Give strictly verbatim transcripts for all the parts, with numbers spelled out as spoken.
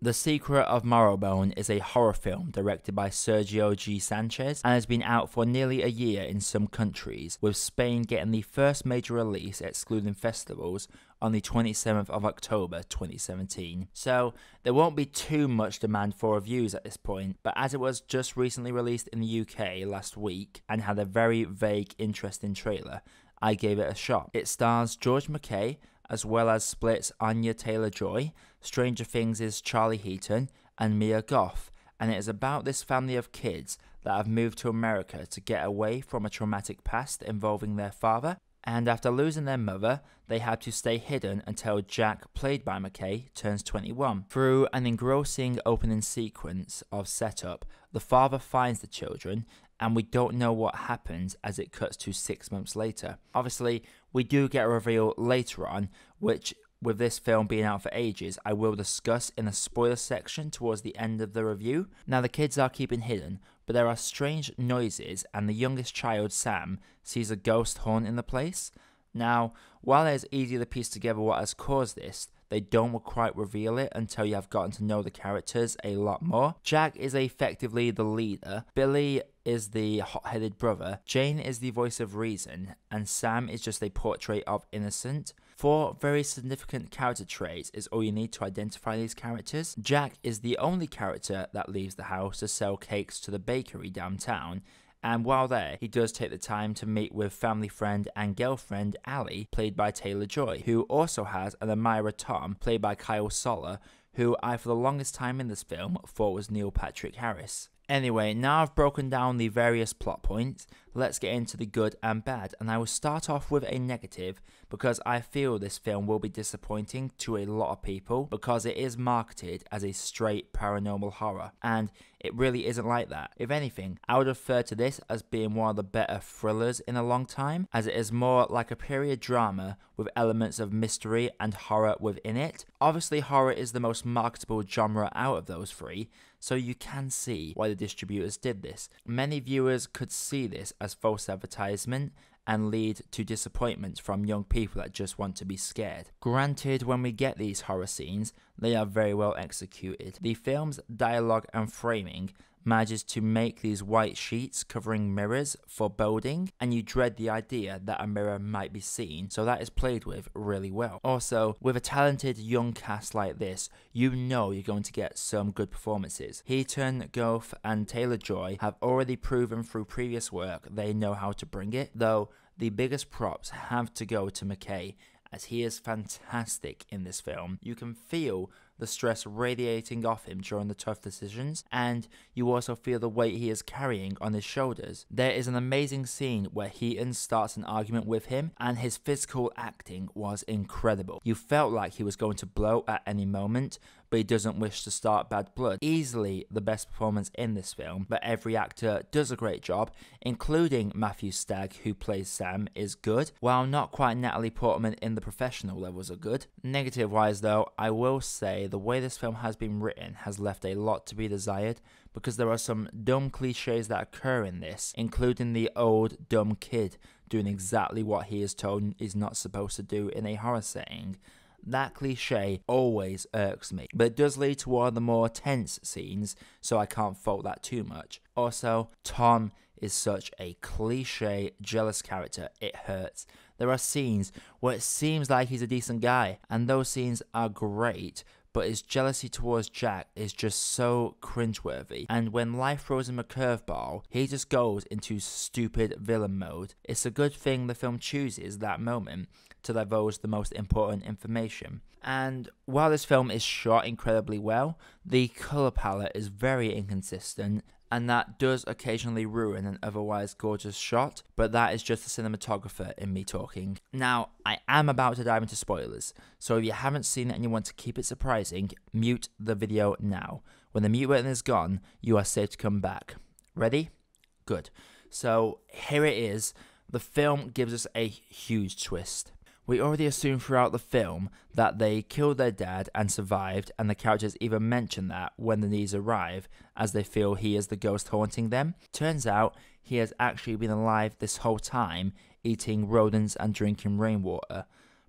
The Secret of Marrowbone is a horror film directed by Sergio G. Sanchez and has been out for nearly a year in some countries, with Spain getting the first major release excluding festivals on the twenty-seventh of October twenty seventeen. So there won't be too much demand for reviews at this point, but as it was just recently released in the U K last week and had a very vague, interesting trailer, I gave it a shot. It stars George Mackay, as well as Split's Anya Taylor-Joy, Stranger Things' Charlie Heaton, and Mia Goth, and it is about this family of kids that have moved to America to get away from a traumatic past involving their father, and after losing their mother, they had to stay hidden until Jack, played by Mackay, turns twenty-one. Through an engrossing opening sequence of setup, the father finds the children, and we don't know what happens as it cuts to six months later. Obviously, we do get a reveal later on, which, with this film being out for ages, I will discuss in a spoiler section towards the end of the review. Now, the kids are keeping hidden, but there are strange noises, and the youngest child, Sam, sees a ghost haunting the place. Now, while it is easy to piece together what has caused this, they don't quite reveal it until you have gotten to know the characters a lot more. Jack is effectively the leader, Billy is the hot-headed brother, Jane is the voice of reason, and Sam is just a portrait of innocent. Four very significant character traits is all you need to identify these characters. Jack is the only character that leaves the house to sell cakes to the bakery downtown, and while there, he does take the time to meet with family friend and girlfriend Ali, played by Taylor-Joy, who also has an admirer Tom, played by Kyle Soller, who I for the longest time in this film thought was Neil Patrick Harris. Anyway, now I've broken down the various plot points, let's get into the good and bad, and I will start off with a negative because I feel this film will be disappointing to a lot of people because it is marketed as a straight paranormal horror, and it really isn't like that. If anything, I would refer to this as being one of the better thrillers in a long time, as it is more like a period drama with elements of mystery and horror within it. Obviously, horror is the most marketable genre out of those three, so you can see why the distributors did this. Many viewers could see this as false advertisement and lead to disappointment from young people that just want to be scared. Granted, when we get these horror scenes, they are very well executed. The film's dialogue and framing manages to make these white sheets covering mirrors foreboding, and you dread the idea that a mirror might be seen, so that is played with really well. Also, with a talented young cast like this, you know you're going to get some good performances. Heaton, Goth, and Taylor-Joy have already proven through previous work they know how to bring it, though the biggest props have to go to Mackay, as he is fantastic in this film. You can feel the stress radiating off him during the tough decisions, and you also feel the weight he is carrying on his shoulders. There is an amazing scene where Heaton starts an argument with him, and his physical acting was incredible. You felt like he was going to blow at any moment, but he doesn't wish to start bad blood. Easily the best performance in this film, but every actor does a great job, including Matthew Stagg, who plays Sam, is good, while not quite Natalie Portman in the professional levels are good. Negative wise though, I will say the way this film has been written has left a lot to be desired, because there are some dumb cliches that occur in this, including the old dumb kid doing exactly what he is told is not supposed to do in a horror setting. That cliche always irks me, but it does lead to one of the more tense scenes, so I can't fault that too much. Also, Tom is such a cliche, jealous character, it hurts. There are scenes where it seems like he's a decent guy, and those scenes are great, but his jealousy towards Jack is just so cringeworthy, and when life throws him a curveball, he just goes into stupid villain mode. It's a good thing the film chooses that moment to divulge the most important information. And while this film is shot incredibly well, the colour palette is very inconsistent, and that does occasionally ruin an otherwise gorgeous shot, but that is just the cinematographer in me talking. Now, I am about to dive into spoilers, so if you haven't seen it and you want to keep it surprising, mute the video now. When the mute button is gone, you are safe to come back. Ready? Good. So, here it is. The film gives us a huge twist. We already assume throughout the film that they killed their dad and survived, and the characters even mention that when the Nees arrive, as they feel he is the ghost haunting them. Turns out he has actually been alive this whole time, eating rodents and drinking rainwater.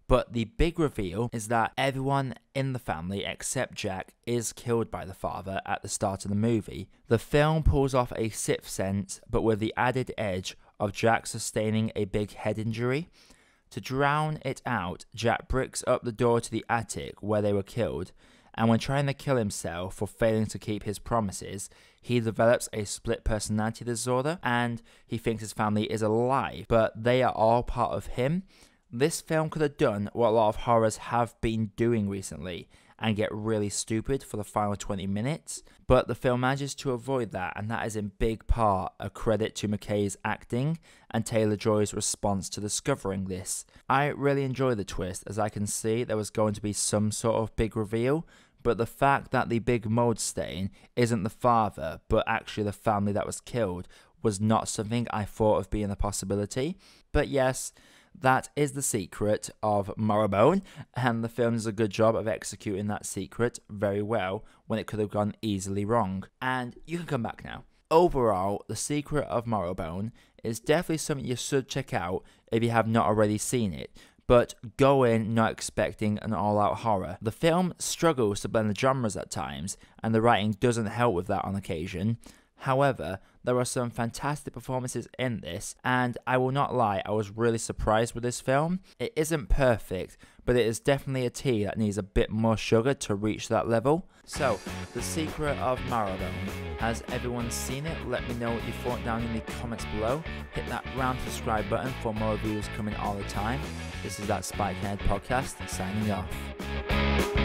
But the big reveal is that everyone in the family except Jack is killed by the father at the start of the movie. The film pulls off a sixth sense, but with the added edge of Jack sustaining a big head injury. To drown it out, Jack bricks up the door to the attic where they were killed, and when trying to kill himself for failing to keep his promises, he develops a split personality disorder, and he thinks his family is alive, but they are all part of him. This film could have done what a lot of horrors have been doing recently, and get really stupid for the final twenty minutes, but the film manages to avoid that, and that is in big part a credit to Mackay's acting and Taylor-Joy's response to discovering this. I really enjoy the twist, as I can see there was going to be some sort of big reveal, but the fact that the big mold stain isn't the father, but actually the family that was killed, was not something I thought of being a possibility. But yes, that is the secret of Marrowbone, and the film does a good job of executing that secret very well when it could have gone easily wrong. And you can come back now. Overall, The Secret of Marrowbone is definitely something you should check out if you have not already seen it, but go in not expecting an all-out horror. The film struggles to blend the genres at times, and the writing doesn't help with that on occasion. However, there are some fantastic performances in this, and I will not lie, I was really surprised with this film. It isn't perfect, but it is definitely a tea that needs a bit more sugar to reach that level. So, The Secret of Marrowbone. Has everyone seen it? Let me know what you thought down in the comments below. Hit that round subscribe button for more reviews coming all the time. This is That Spikehead Podcast, signing off.